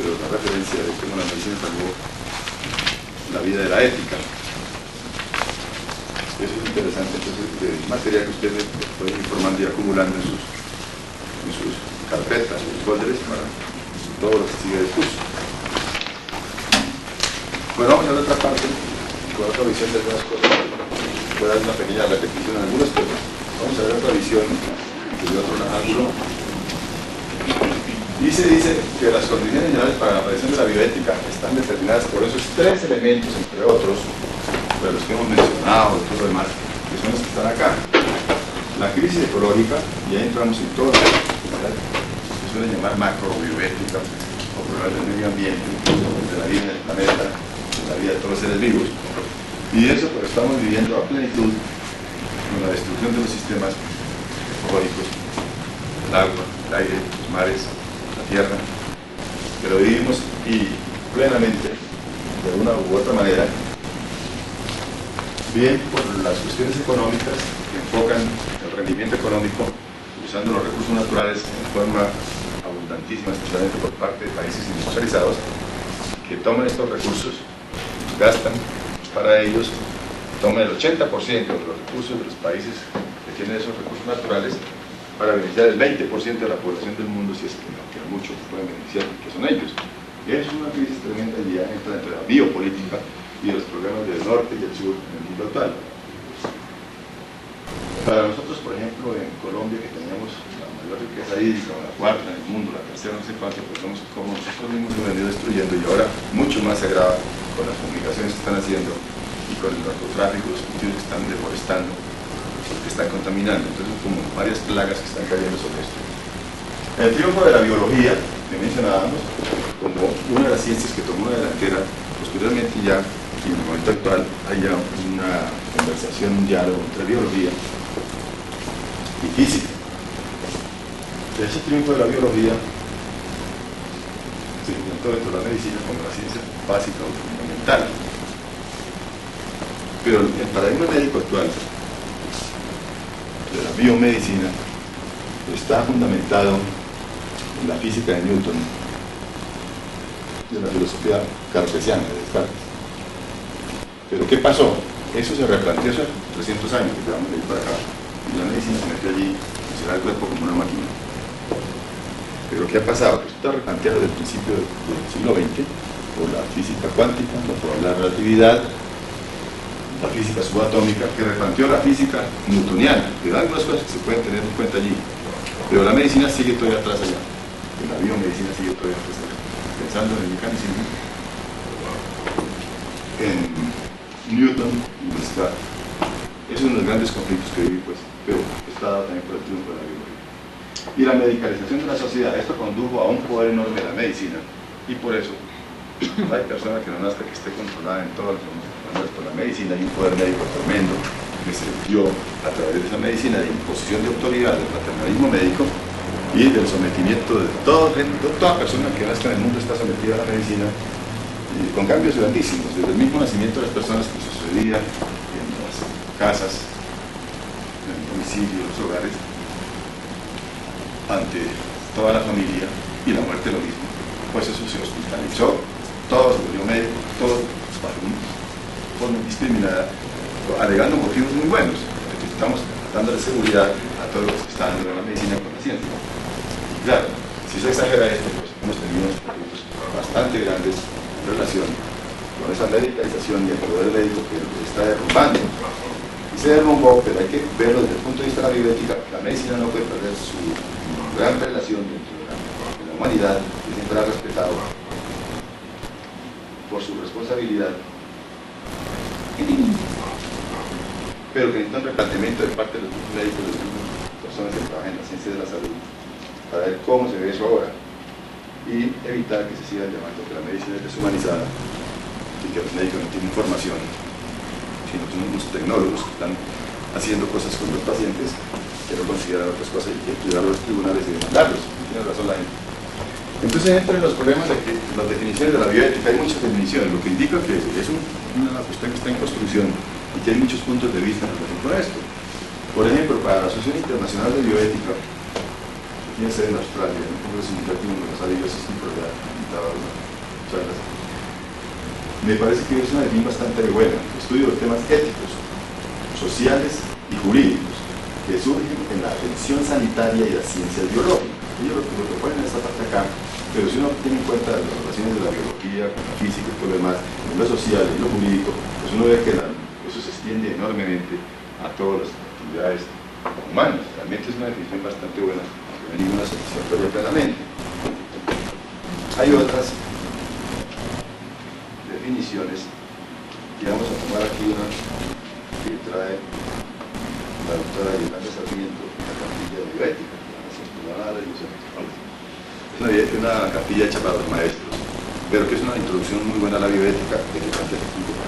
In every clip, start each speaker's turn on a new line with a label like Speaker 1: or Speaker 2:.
Speaker 1: pero la referencia de cómo la medicina salvó la vida de la ética. Eso es interesante, entonces, de material que ustedes pueden ir formando y acumulando en sus carpetas, en sus folders, para todo lo que sigue después. Bueno, vamos a ver otra parte, con otra visión de algunas cosas. Voy a dar una pequeña repetición en algunos temas. Vamos a ver otra visión desde otro ángulo. Y se dice que las condiciones generales para la aparición de la bioética están determinadas por esos tres elementos, entre otros, de los que hemos mencionado y todo lo demás, que son los que están acá. La crisis ecológica, y ahí entramos en todo lo que se suele llamar macrobioética, o problemas del medio ambiente, de la vida del planeta, de la vida de todos los seres vivos. Y eso pues estamos viviendo a plenitud con la destrucción de los sistemas ecológicos, el agua, el aire, los mares, la tierra, pero vivimos y plenamente, de una u otra manera, bien por las cuestiones económicas que enfocan el rendimiento económico usando los recursos naturales en forma abundantísima, especialmente por parte de países industrializados, que toman estos recursos, los gastan para ellos, toman el 80% de los recursos de los países que tienen esos recursos naturales para beneficiar el 20% de la población del mundo, si es que no, que muchos pueden beneficiar, que son ellos. Y es una crisis tremenda y ya entra entre la biopolítica y los problemas del norte y el sur en el mundo actual. Para nosotros, por ejemplo, en Colombia, que teníamos la mayor riqueza hídrica, la cuarta en el mundo, la tercera, no sé cuánto, pues vemos cómo nosotros mismos hemos venido destruyendo, y ahora mucho más se agrava con las comunicaciones que están haciendo y con el narcotráfico, los cultivos que están deforestando, que están contaminando. Entonces, como varias plagas que están cayendo sobre esto. El triunfo de la biología, que mencionábamos, como una de las ciencias que tomó una delantera, posteriormente ya, y en el momento actual, hay ya una conversación, un diálogo entre biología y física. Ese triunfo de la biología se inventó dentro de la medicina como la ciencia básica o fundamental. Pero el paradigma médico actual de la biomedicina está fundamentado en la física de Newton, de la filosofía cartesiana de Descartes. Pero ¿qué pasó? Eso se replanteó hace 300 años, que llevamos de ir para acá, y la medicina se metió allí, será el cuerpo como una máquina. Pero ¿qué ha pasado? Pues está replanteado desde el principio del siglo XX por la física cuántica, por la relatividad, la física subatómica, que replanteó la física newtoniana, que da algunas cosas que se pueden tener en cuenta allí. Pero la medicina sigue todavía atrás allá, y la biomedicina sigue todavía atrás allá. Pensando en el mecanicismo, en Newton y Descartes. Es uno de los grandes conflictos que viví, pues, pero está dado también por el triunfo de la biología. Y la medicalización de la sociedad, esto condujo a un poder enorme de la medicina, y por eso no hay persona que no nazca que esté controlada en todas las maneras por la medicina. Hay un poder médico tremendo que se dio a través de esa medicina de imposición de autoridad, del paternalismo médico y del sometimiento de toda persona que nazca en el mundo está sometida a la medicina, y con cambios grandísimos, desde el mismo nacimiento de las personas que sucedía en las casas, en el domicilio, en los hogares, ante toda la familia, y la muerte lo mismo. Pues eso se hospitalizó, todo se volvió médico, todo para una forma indiscriminada, alegando motivos muy buenos. Estamos dando seguridad a todos los que están dando la medicina con la ciencia. Y claro, si se exagera esto, pues hemos tenido unos productos bastante grandes en relación con esa medicalización y el poder médico que está derrumbando. Y se derrumbó, pero hay que verlo desde el punto de vista de la bioética. La medicina no puede perder su gran relación dentro de la humanidad, que siempre ha respetado por su responsabilidad, pero que necesita un replanteamiento de parte de los médicos, de las personas que trabajan en la ciencia de la salud, para ver cómo se ve eso ahora y evitar que se siga llamando que la medicina es deshumanizada y que los médicos no tienen información, sino que son unos tecnólogos que están haciendo cosas con los pacientes que no consideran otras cosas y que cuidar a los tribunales y demandarlos. Tiene razón la gente. Entonces entran los problemas de que las definiciones de la bioética, hay muchas definiciones, lo que indica que es una cuestión que está en construcción y que hay muchos puntos de vista en relación con esto. Por ejemplo, para la Asociación Internacional de Bioética, tiene sede en Australia, en un congreso significativo en Buenos Aires, yo asistí por allá, invitaba a unas charlas. Me parece que es una definición bastante buena, estudio de temas éticos, sociales y jurídicos que surgen en la atención sanitaria y las ciencias biológicas. Ellos lo proponen en esta parte acá, pero si uno tiene en cuenta las relaciones de la biología con la física y todo lo demás, en lo social y lo jurídico, pues uno ve que eso se extiende enormemente a todas las actividades humanas. Realmente es una definición bastante buena, no hay ninguna satisfactoria plenamente. Hay otras definiciones que vamos a tomar aquí, una que trae la doctora Yolanda Sarmiento, la capilla de bioética. Es una capilla hecha para los maestros, pero que es una introducción muy buena a la bioética de que plantea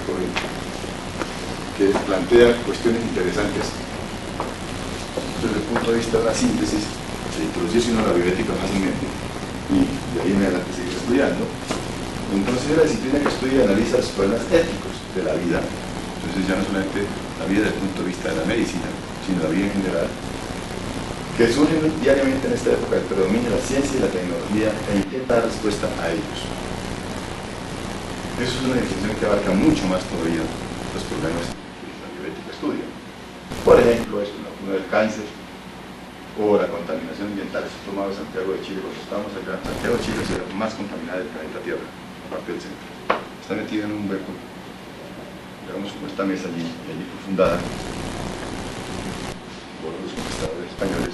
Speaker 1: que plantea cuestiones interesantes desde el punto de vista de la síntesis, se introduce uno a la bioética fácilmente y de ahí en adelante seguir estudiando. Entonces es la disciplina que estudia y analiza los problemas éticos de la vida. Entonces ya no solamente la vida desde el punto de vista de la medicina, sino la vida en general, que surgen diariamente en esta época del predominio de la ciencia y la tecnología e intenta dar respuesta a ellos. Eso es una definición que abarca mucho más todavía los problemas que la bioética estudia. Por ejemplo, uno del cáncer o la contaminación ambiental. Eso tomado de Santiago de Chile. Cuando estábamos acá, Santiago de Chile es la más contaminada del planeta Tierra, aparte del centro. Está metida en un hueco, digamos como esta mesa allí fue fundada por los conquistadores españoles.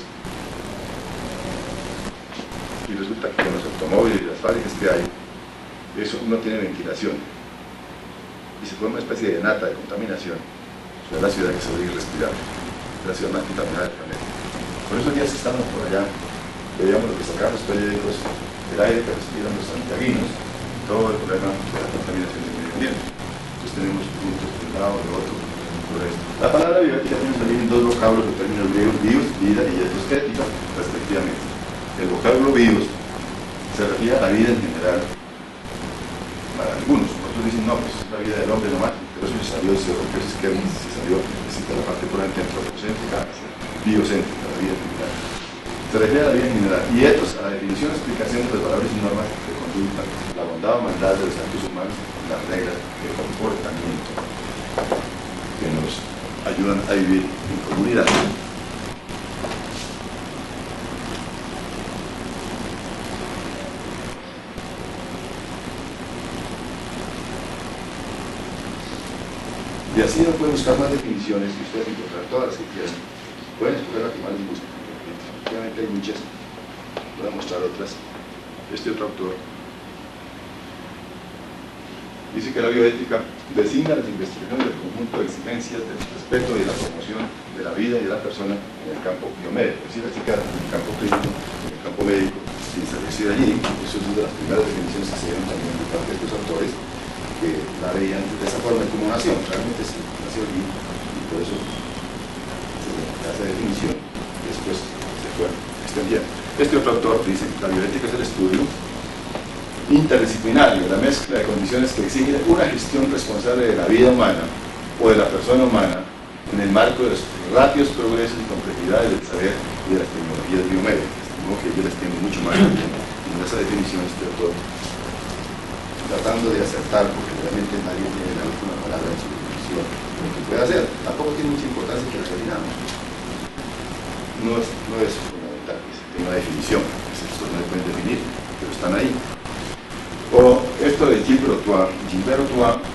Speaker 1: Y resulta que con los automóviles y las fábricas que hay, eso no tiene ventilación y se forma una especie de nata de contaminación sobre la ciudad que se oye irrespirable, la ciudad más contaminada del planeta. Por esos días que estábamos por allá, veíamos lo que sacaban los periódicos del aire que respiran los santiaguinos, todo el problema de la contaminación del medio ambiente. Entonces tenemos puntos de un lado, de otro, por esto. La palabra bioética tiene que salir en dos vocablos de términos griegos, bios, vida y etos, ética, respectivamente. El vocablo bios se refiere a la vida en general. Para algunos, otros dicen, no, pues es la vida del hombre nomás, pero eso se salió de Roberto Schermer, se salió de la parte puramente antropocéntrica, biocéntrica, la vida en general. Se refiere a la vida en general. Y etos, a la definición y explicación de los valores y normas de conducta, la bondad o maldad de los actos humanos, las reglas de comportamiento que nos ayudan a vivir en comunidad. Y así no pueden buscar más definiciones, que ustedes encontrar todas las que quieran. Pueden escoger la que más les guste. Efectivamente hay muchas. Voy a mostrar otras. Este otro autor dice que la bioética designa las investigaciones del conjunto de exigencias del respeto y de la promoción de la vida y de la persona en el campo biomédico. Es decir, en el campo clínico, en el campo médico, sin salirse de allí. Eso es una de las primeras definiciones que se dieron también de parte de estos autores, que la veían de esa forma como nación, realmente sí, nació allí, y por eso se hace definición, y después se fue extendiendo. Este otro autor dice que la bioética es el estudio interdisciplinario, la mezcla de condiciones que exigen una gestión responsable de la vida humana o de la persona humana en el marco de los rápidos progresos y complejidades del saber y de las tecnologías biomédicas. Como que yo les tengo mucho más en esa definición este autor, tratando de acertar, porque realmente nadie tiene la última palabra en su definición de lo que puede hacer. Tampoco tiene mucha importancia que lo definamos. No es fundamental que se tenga una definición, estos no se pueden definir, pero están ahí. O esto de Gilbert Ochoa